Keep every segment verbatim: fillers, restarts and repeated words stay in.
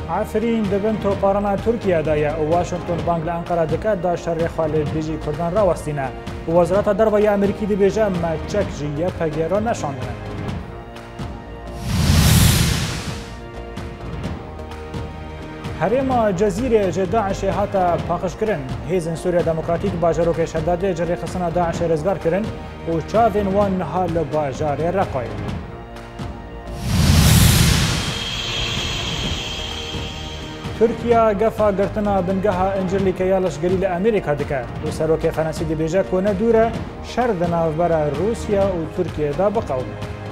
عفرین دبن توپارنا ترکیه دایا و واشنگتن بانک لانقره دکات دا شر خالد بیجی کردان راوستینه و وزارت دروای امریکی دی بیجه مچک جیه پگیرا نشاندنه. هرما جزیره جه داعش هاتا پاخش کرن هیزن سوریا دموکراتیک باجروک شداده جری خسنا داعش رزگار کرن و چاوین وان حال باجار رقای. ترکیه گفا گرتنا بنگها انجلی که یالش گلیل امریکا دکه و سروک فرانسی دی بیجه که ندوره شرد نافبر روسیا و ترکیه دا بقوم.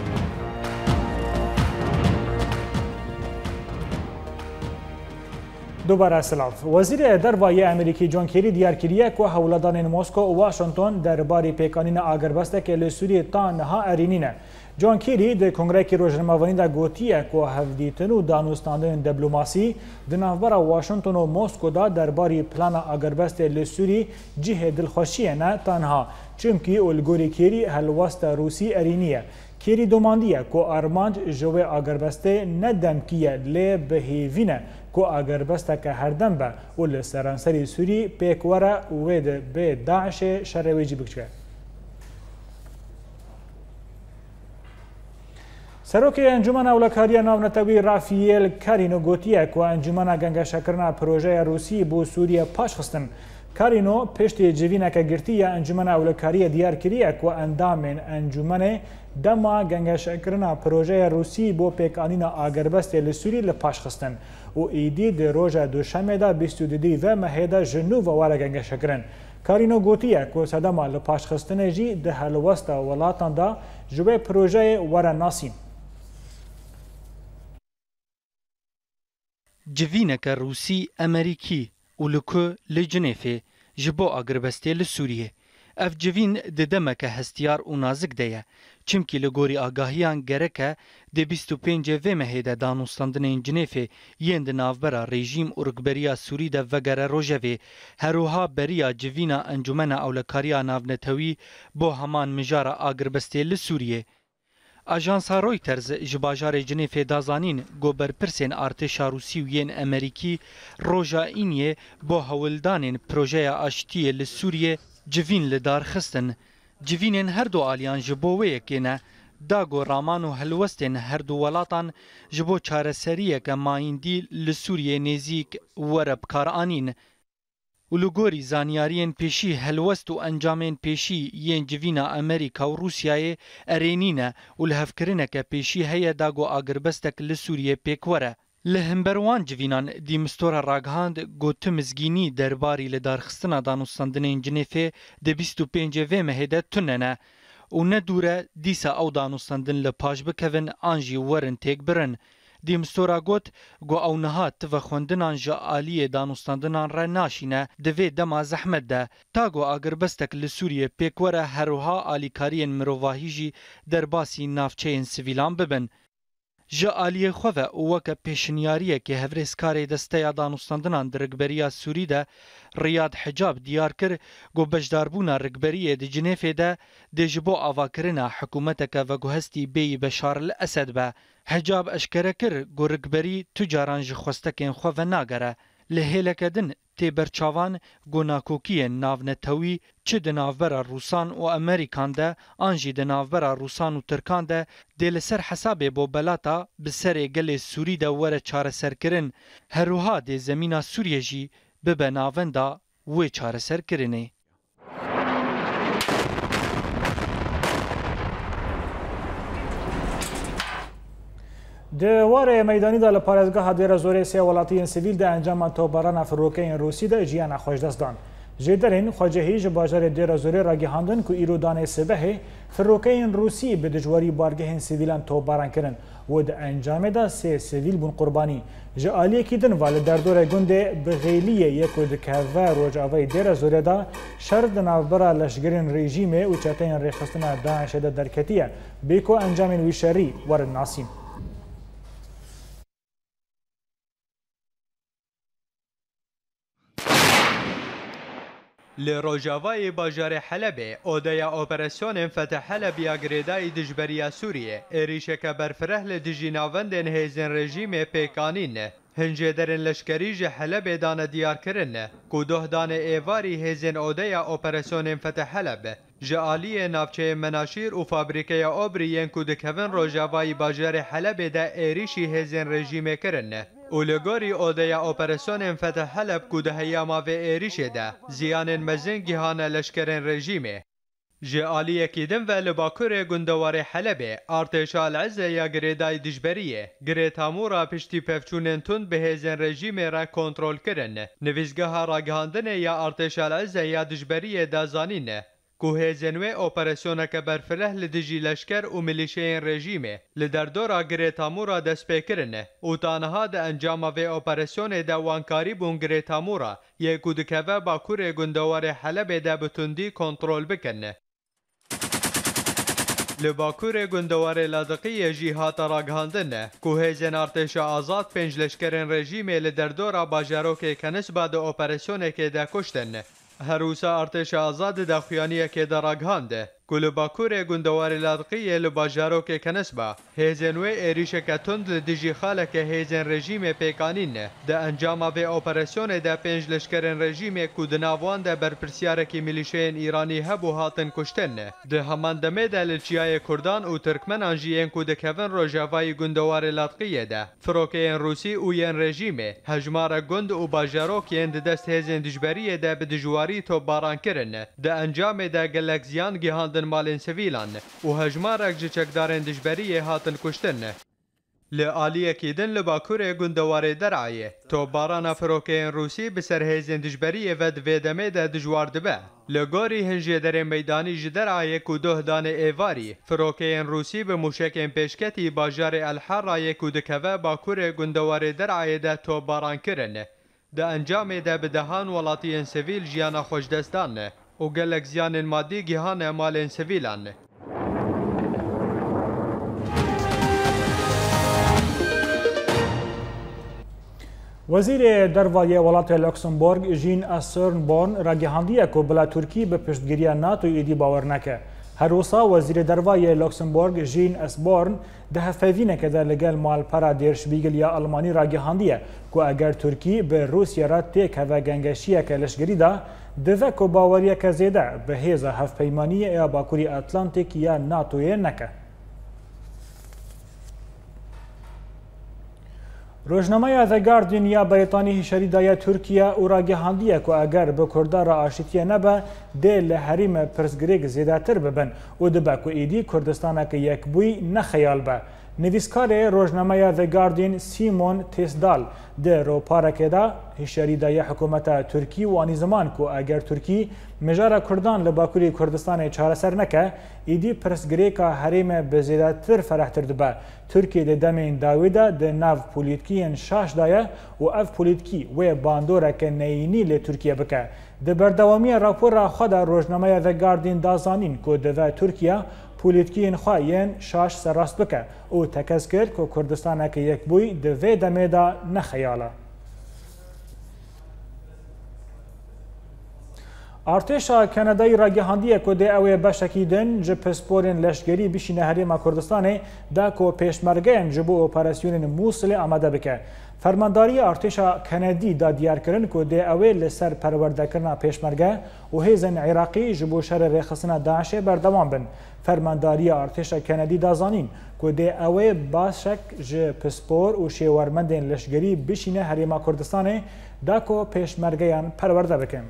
دوباره سلاف وزیر دروای امریکی جان کری دیار کریه که هولدان مسکو و واشنگتن درباره پیکانین آگربسته که لسوری تانها ارینینه. جان کری د کنگره کی روزنامه‌نویسی دا گوتیه که هفدیتن و دانستاندن دیپلماسی د ناوبر واشنگتن و مسکو دا درباره پلان آگربست لسوری جه دلخوشی نه تنها چمکی الگوری کری هلوست روسی ارینیه. کری دوماندیه که آرمانج جوه آگربسته ندم کیه لی بهیوینه که آگربسته که هر دم به اول سرانسری سوری پیکوره وید به داعش شرویجی بکچه. سروک انجمن اولکاری ناونتوی رافیل کارینو گوتیه که انجمن گنگشکرنا پروژه روسی بو سوریه پاش خستن. کارینو پشت جوینه که گرتیه انجمن اولکاری دیار کریه که اندامن انجمن دما گنگشکرنا پروژه روسی بو پیکانین آگربست لسوری لپاش خستن و ایدی د روژه دوشنبه دا بیست و دو و مهیده جنوب واره گنگشکرن. کارینو گوتیه که صدما لپاش خستن جی ده هلوست ولاتان دا جوه پروژه واره ناسین. جوینک روسی امریکی ولکو لجنیفه جبو آگربسته لسوریه. اف جوین ددمک هستیار و نازک دیه. چمکی لگوری آگاهیان گرکه ده بیست و پنج و مهیده دانستاندن جنیفه یند نافبرا رژیم و رکبریا سوری ده وگره روژوه هروها بریا جوینا انجمن اولکاریا ناونتوی بو همان مجارا آگربسته لسوریه. آژانسا رویترز جباجار جنیف دازانین گوبر پرسین ارتشا روسی و ین امریکی روژا اینیه با هولدانین پروژه آشتی لسوریه جوین لدار خستن. جوینین هر دو آلیان جبوه کنه داگو رامان و هلوستین هر دو ولاتان جبو چارسریه که مایندی لسوریه نزیک ورب کارانین. ولگوری زانیارین پیشی هلوست و انجامین پیشی ین جوینا امریکا و روسیای ارینینه و لحفکرینه که پیشی هیا داگو آگربستک لسوریه پیکوره. لهمبروان جوینان دیمستور راگهاند گوت مزگینی درباری لدارخستنا دانستاندنین جنیفه ده بیست و پنج و مهیده تننه و ندوره دیسا او دانستاندن لپاش بکوین آنجی ورن تیک برن. دیمستورا گوت گو او نهات و خوندنان جا آلیه دانستاندنان را ناشینه دوی دما زحمت ده تا گو آگربستک لسوریه پیکوره هروها آلیکارین مروواهیجی در باسی نافچه سویلان ببن. جا آلیه خواه وکا پیشنیاریه که هفرسکار دسته دانستاندنان در رگبریا سوری ده ریاد حجاب دیار کر گو بجداربونا رگبریه ده جنیفه ده ده جبو آواکرنا حکومتک و گو هستی بی بشار الاسد به حجاب اشکره کر گو رگبری تجاران جخوستکین خواه ناگره لحیلک دن تی برچاوان گو ناکوکی ناونتوی چه ده ناوبرا روسان و امریکان ده آنجی ده ناوبرا روسان و ترکان ده ده لسر حسابه بو بلاتا بسر گل سوری ده وره چاره سر کرن هروها ده زمین سوریه جی ببه ناون ده وی چاره سر کرنه. دواره میدانی دا لپارزگاه دیر زوری سی ولاتین سیویل ده انجام توباران فروکین روسی ده جیان خوش دستان. جدرین خواجهی جباجر دیر زوری را گهاندن که ایرو دانه سبه فروکین روسی به دجواری بارگهین سیویلان توباران کرن و ده انجام ده سی سیویل بون قربانی. جالیه کی دن وال در دور گنده بغیلیه یکو دکوه روجاوی دیر زوری ده شرد نافبرا لشگرین رژیمه و چطین ریخستنا داعش ده درکتیه بیکو انجام ویشری ورد ناسین. لروجاوای باجار حلب اودیا اپراسیون فتح حلب یا گریدای دجبریا سوریه ایریشه که برفره لدجی ناوندن هیزن رژیم پیکانین هنجێدەرن لەشکەری ji Helebê dane diyarkirin ku doh dane êvarî hêzên odeya operasyonên Fetih Heleb ji aliyê navçeyên Menaşîr û fabrîkeya obrî yên ku dikevin rojavayî bajarê Helebê de êrişî hêzên rejîmê kirin û li gorî odeya operasyonên Fetih Heleb ku di heyama vê êrişê de ziyanên mezin gihane leşkerên rejîmê. Ji aliyekî din ve li Bakurê gundewarê Helebê artêşa Elezê ya girêdayî dijberiyê girê tamûra piştî pevçûnên tund bi hêzên rejîmê re kontrol kirin. Nivîzgeha ragihandinê ya artêşa Elezê ya dijberiyê de zanîn ku hêzên wê operasyoneke berfireh li dijî leşker û milîşeyên rejîmê li derdora girê tamûra dest pê kirin û taniha di encama vê operasyonê de wankarî bûn girê tamûra yê ku dikeve Bakurê gundewarê Helebê de bi tundî kontrol bikin. Li Bakurê gundewarê Ladiqiyê jî hata ragihandin ku hêzên artêşa azad pênc leşkerên rejîmê li derdora bajarokê Kenisba di operasyonekê de kuştin. Her wisa artêşa azad di daxuyaniyekê de ragihand ku li Bakurê gundewarê Ladiqiyê li bajarokê Kenisba hêzên wê êrişeke tund li dijî xaleke hêzên rejîmê pêkanîn. Di encama vê operasyonê de pênc leşkerên rejîmê ku di nav wan de berpirsyarekî milîşeyên Îranî hebû hatin kuştin. Di heman demê de li Çiyayê Kurdan û Tirkmenan jî yên ku dikevin rojavayî gundewarê Ladiqiyê de firokeyên Rûsî û yên rejîmê hejmarek gund û bajarok yên di dest hêzên dijberiyê de bi dijwarî topbaran kirin. Di encamê de gelek ziyan gihandin malên sivîlan û hejmarek ji çekdarên dijberiyê hatin kuştin. Li aliyekî din li Bakurê gundewarê Dereyê topbarana firokeyên Rûsî bi ser hêzên dijberiyê ve di vê demê de dijwar dibe. Li gorî hinjêderên meydanî ji Dereyê ku doh dane êvarî firokeyên Rûsî bi mûşekên pêşketî bajarê El Herrayê ku dikeve Bakurê gundewarê Dereyê de topbaran kirin. Di encamê de bi dehan welatiyên sivîl jiyana xweşdest dan û gelek ziyanên maddî gihane malên sivîlan. Wezîrê Dervayê Welatê Luxemburg Jean Asselborn ragihandiye ku bila Tirkî bi piştgiriya NATOyê êdî bawer neke. Her wisa Wezîrê Dervayê Luxemburg Jean Asselborn di hevpevîneke de li gel malpera Dêrşbîgil ya Almanî ragihandiye ku eger Tirkî bi Rûsya re têk heve gengeşiyeke leşgerî da dive ku baweriyeke zêde bi hêza hevpeymaniyê ya Bakurî Atlantik ya NATOyê neke. Rojnameya The Guardian ya Brîtanî hişyarî daye Tirkiye û ragihandiye ku eger bi Kurda re aşîtiye nebe dê li herîma pirsgirêk zêdetir bibin û dibe ku êdî Kurdistaneke yekbûyî nexeyal be. Nivîskarê rojnameya The Guardian Simon Tesdal di roparekê de hişyarî daye hikûmeta Tirkî wanî ziman ku eger Tirkî mijara Kurdan li Bakurê Kurdistanê çareser neke êdî pirsgirêka herêma bi zêdetir ferehtir dibe. Tirkiye di demên dawî de di nav polîtikiyên şaş daye û ev polîtikî wê bandoreke neyînî lê Tirkiye bike. Di berdewamiya rapora xwe de rojnameya The Guardian da zanîn ku divê Tirkiye polîtikiyên xwe yên şaş serrast bike û tekez kir ku Kurdistaneke yekbûyî di vê demê de nexeyala. Artêşa Kanadayî ragihandiye ku dê ew ê beşekî din ji pisporên leşkerî bişîne herêma Kurdistanê da ku pêşmergeyên ji bo operasyonên Musilê amade bike. Fermandariya Artêşa Kanadî da diyarkirin ku dê ew ê li ser perwerdekirina pêşmerge û hêzên Iraqî ji bo şerê rêxistina Daişê berdewam bin. Fermandariya Artêşa Kanadî da zanîn ku dê ew ê başek ji pispor û şêwermendên leşkerî bişîne herêma Kurdistanê da ku pêşmergeyan perwerde bikin.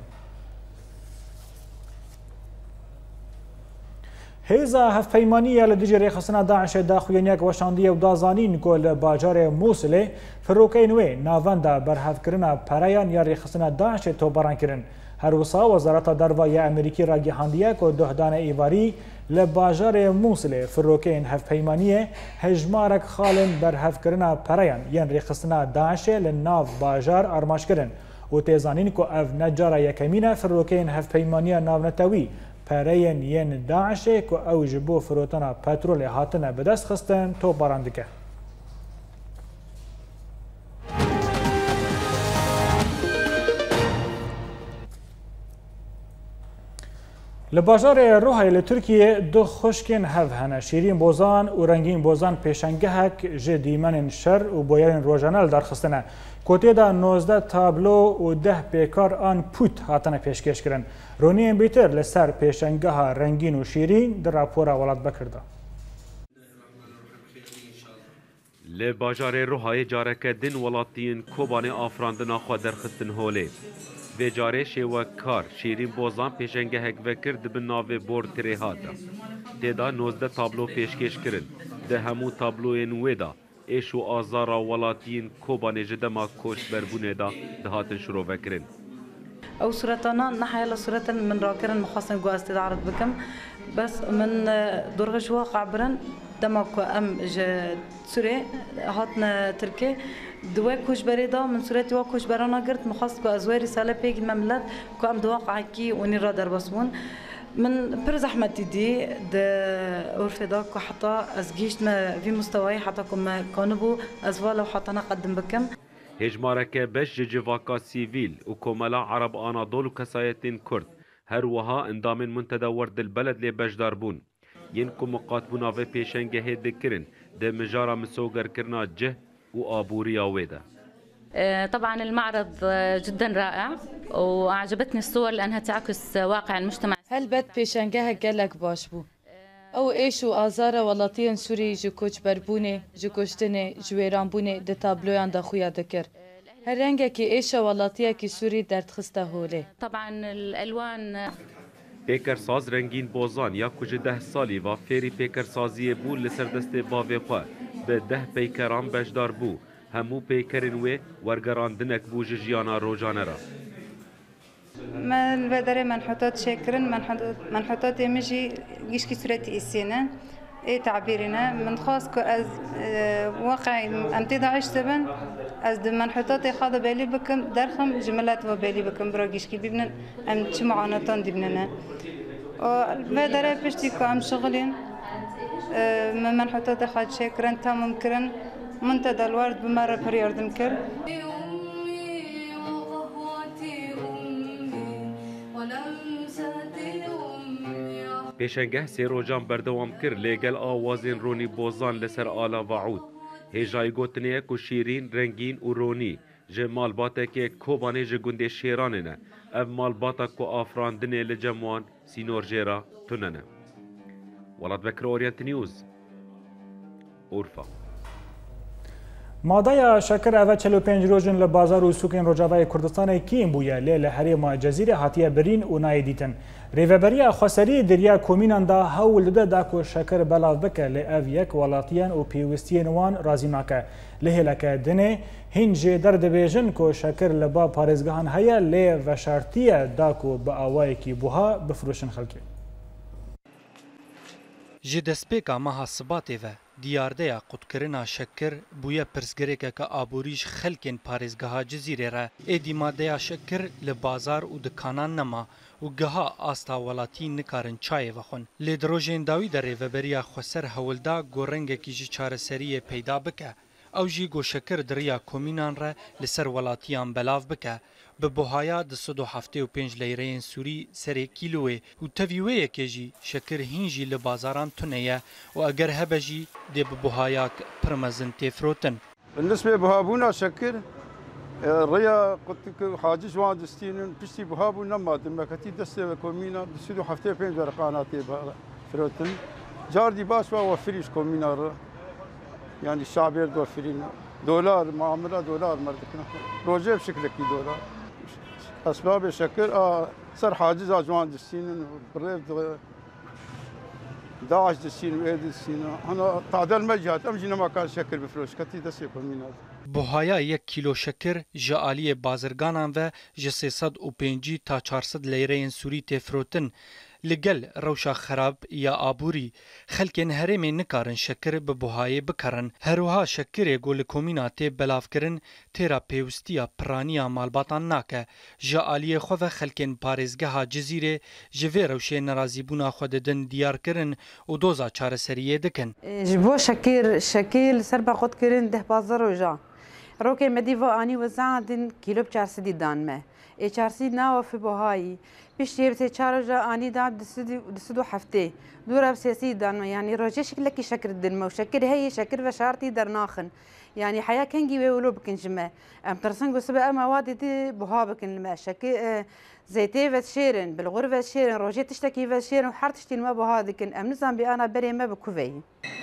Hêza hevpeymaniya li dijî rêxistina Daişê daxuyaniyek weşandiye û da zanîn ku li bajarê Musilê firokeyên wê navenda berhevkirina pereyan ya rêxistina Daişê topbaran kirin. Her wisa Wezareta Derva ya Amerîkî ragihandiye ku duh dane êvarî li bajarê Musilê firokeyên hevpeymaniyê hejmarek xalên berhevkirina pereyan yên rêxistina Daişê li nav bajar armaş kirin û tê zanîn ku ev ne cara yekemîn e firokeyên hevpeymaniya navnetewî pereyên yên Daişê ku ew ji bo firotana petrolê hatine bi dest xistin topbaran dike. Li bajarê Rûhayê li Tirkiyê du xuşkên hev hene. Şîrîn Bozan û Rengîn Bozan pêşengehek ji dîmenên şer û boyerên rojane li darxistine کوتێدا نۆزدە تابلۆ و ده پێکار ئان پوت هاتنە پێشکەشکردن. ڕۆنیên بێتر لەسەر پێشەنگەها رەنگین و شیرین di rapora welat bikirda. Li bajarê Rihayê careke din welatiyên Kobanê afrandina xwe derxistin holê. Vê carê şêwekar Şîrîn Bozan pêşengehek vekir dibin navê Bortirê hata. Têda nۆzdeh tablo pêşkêş kirin. Di hemû tabloyên wê da êş û azara welatiyên Kobanê ji dema koçberbûnê da dihatin şirovekirin. او صورتنا نحيا لصورة من راكرن مخاصن جواز تعرض بكم بس من درجة واقع برن دمك ام ج سوري هاتنا تركي دوا كوش بريدا من سورتي واكوش برانا قرت مخاص كو ازواري رسالة بيج مملت كو ام دواقع كي وني رادر بسمون من برز احمد دي د اورفدا كو حتى ازجيش ما في مستواي حتى كم كانبو ازوالا وحتى نقدم بكم هجمارeke beş ji civaka sivîl û komela Arab Anadolu kesayetên Kurd her wiha endamên min tedewwer dilbeled lê bejdar bûn. Yên ku miqatbûna vê pêşengehê dikirin di mijara misogerkirina cih û abûriya wê de. طبعا المعرض جدا رائع وأعجبتني الصور لأنها تعكس واقع المجتمع. هلبت پێشەنگەهە gelek baş bû. Ew êş û azara welatiyên Sûrî ji koçberbûnê, ji kuştinê, ji wêranbûnê di tabloyan de xuya dikir. Her rengekî êşa welatiyekî Sûrî derdxiste holê. طبعا الألوان Pêkersaz Rengîn Bozan ya ku ji deh salî va fêrî pêkersaziyê bû li ser destê bavê xwe bi deh peykeran bejdar bû. Hemû peykerên wê wergerandinek bû ji jiyana rojane ra. ما البدري منحوتات شاكرن منحوتات منحوتات يمشي يشكي سورتي السنة اي تعبيرنا من خاص كو از واقع امتدى عيش تبن از منحوتات خاض بالي بكم درخم جملات وبالي بكم براجيش كي بيبنا ام معاناتان دبننا البدري بشتي كو ام شغلين من منحوتات خاض شاكرن تمام كرن منتدى الورد بمرة برياردم كر پێشەنگەه سێ ڕۆژان بەردەوام کرد لێگەل ئاوازên ڕۆنی بۆزان لەسەر ئالا ڤەعود. هێژایی گوتنەیەک و شیرین رەنگین و ڕۆنی ji malbateke Kobanê ji gundê Şêranê ne. Ev malbata ku afrandinê li cem wan sînorjêra tune ne. Welatbekir Orient News, Urfa. مادایا شکر اوه چهل و پنج روزن لبازار و سوکین روجاوای کردستان کیم بویه لی لحریم جزیره حتیه برین و نای دیتن. ریوبریا خسری دریا کومینان دا هول ده دا کو شکر بلاو بکه لی او یک ولاتیان و پیوستین وان رازی ناکه. لی لکه دنه هنجه در دبیجن کو شکر لبا پارزگاهان هیا لی وشارتیه دا کو با آوائی کی بوها بفروشن خلکی. ji destpêka meha Sibatê ve diyardeya qutkirina şeker bûye pirsgirêkeke aborî ji xelkên parêzgeha Cizîrê re êdî madeya şeker li bazar û dikanan nema û giha asta welatî nikarin çayê vexwin. Lê di rojên dawî de rêveberiya Xweser hewilda gorengekî ji çareseriyê peyda bike. Ew jî goşeker diriya komînan re li ser welatiyan belav bike. Bi buhaya di sed û heftê û pênc leyreyên Sûrî serê kîloyê û tevî wê yekê jî şeker hîn jî li bazaran tune ye û eger hebe jî dê bi buhayak pir mezin tê firotin. بالنسبة بهابونا شكر ريا قلت حاجز وان دستين بشتي بهابونا ما دمكتي دست كومينا بسيدو حفتي بين ورقاناتي فروتن جاردي باس وفريش كومينا يعني الشعب يرد وفرين دولار معاملة دولار مردكنا روجه بشكل كي دولار أسباب شكر آه صار حاجز جوان دستين بريف داعش دستين وإيد دستين أنا تعدل مجهات أمجينا ما كان شكر بفلوس كتي دستي كومينا Buhaya yek kilo şeker ji aliyê bazirganan ve ji sê sed û pêncî ta çar sed leyreyên Sûrî tê firotin. Li gel rewşa xerab ya aborî, xelkên herêmê nikarin şeker bi buhayê bikarin. Herwiha şekerê got li komîna tê belavkirin têra pêwistiya piraniya malbatan nake. Ji aliyê xwe ve xelkên parêzgeha Cizîrê ji vê rewşê nerazîbûna xwe didin diyarkirin û doza çareseriyê dikin. Ji bo şekêr şekêl serba xwe dikirin deh bazar roja. روکه مدی و آنی و زادن کیلو چهارصدی دان مه. چارسی ناوە فبۆهایی پشتی بسێ چارەژە ئانیدا دسد و هەفتێ دوورە سێسی دانمە ینی ڕۆژێ شکلێکی شەکر دنمە و شەکر هەیە شەکر بە شارتی دەرناخن ینی حیا کەنگی وێ ولۆ بکنجمە ئەم ترسنگ و سبە ئەمە وا دیدی بها بکن لمە شەکر زەیتێ ڤەت شێرن بلغور ڤەت شێرن ڕۆژێ تشتێکی ڤەت شێرن و هەر تشتی مە بها دکن ئەم نزان بێ ئانا بەرێمە بکوڤەی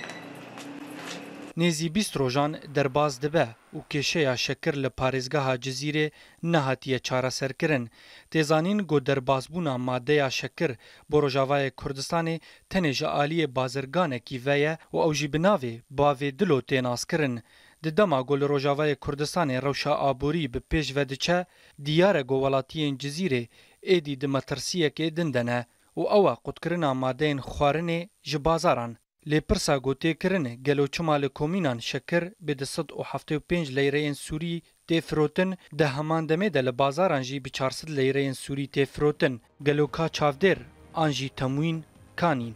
نێزی بیست ڕۆژان دەرباز دەبە و کێشەیە شەکر لە پارێزگەها جزیرێ نەهاتیە چارەسەرکردن تێزانین گۆ دەربازبوونا مادەیە شەکر بۆ ڕۆژاوایە کوردستانê tenê aliyê bazirganekî veye û ew jî bi navê bavê dilo tênaskirin di dema got li Rojavayê Kurdistanê rewşa aborî bi pêş vediçe diyar e got welatiyên cizîrê êdî di metirsiyekê din dene û ew e qutkirina madeyên xwarinê ji bazaran lê pirsa gotêkirinê gelo çima li komînan şekir bê di sed û heftê û pênc leyreyên Sûrî tê firotin di heman demê de li bazaran jî bi çar sed leyreyên Sûrî tê firotin gelo ka çavdêr an jî temwîn kanîn.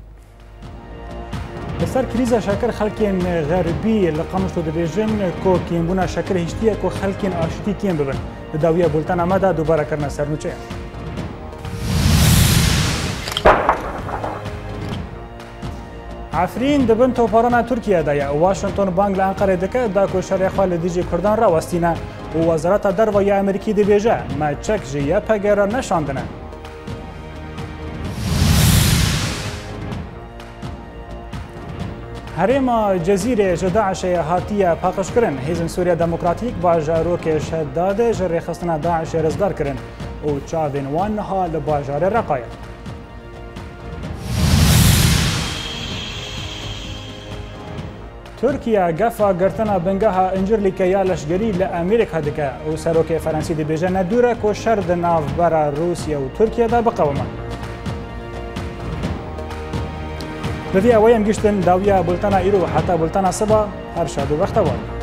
لەسەر کریزە شەکر خەڵکێن غەربی لە قەمشت و دەبێژن کۆ کێنبوونا شەکر هیچتیە کۆ خەڵکێن ئاشتی کێن ببن لە داویە بولتەن ئەمەدا دووبارەکردنە سەرنوچەیە. عفرین دبن تۆپەڕەنا تورکیەدایە واشنگتۆن بانگ لە ئەنقەرە دەکە داکۆ شەرێخوا لە دژی کوردان ڕاوەستینە و وەزارەتە دەرەوەی ئەمریکی دەبێژە مەچەک ژە یە پەگەرە نەشاندنە. هەرێما جەزیرێ ji Daişê hatiye paqijkirin hêzin Sûriya Demokratîk bajarokê şeddadê ji rêxistina Daişê rizgar kirin û çavên wan niha li bajarê Reqayê. Tirkiye gefa girtina bingeha incirlîke ya leşgerî li Amerîka dike û serokê Ferensî dibêje ne dûr e ku şer di navbera Rûsya û Tirkiyeyê de biqewime. Bi vî eweyên giştin dawiya bultena îro heta bultena siba her şad û bextewar.